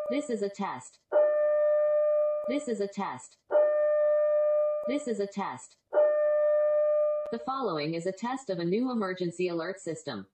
This is a test. This is a test. This is a test. The following is a test of a new emergency alert system.